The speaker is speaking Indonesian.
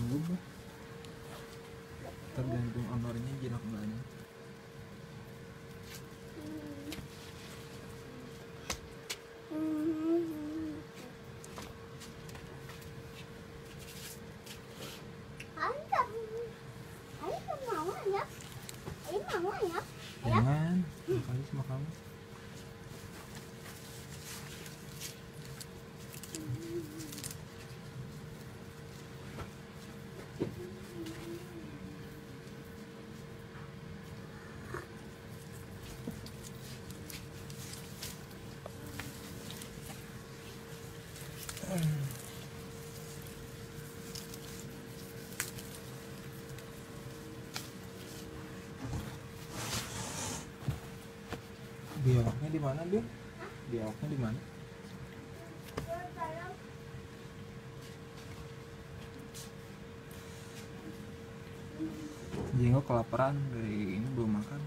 sanggup lah. Tergantung honornya jinak enggaknya. Jangan, makanya sama kamu. Biawaknya di mana, Bil? Biawaknya di mana? Jenggo kelaparan dari ini belum makan.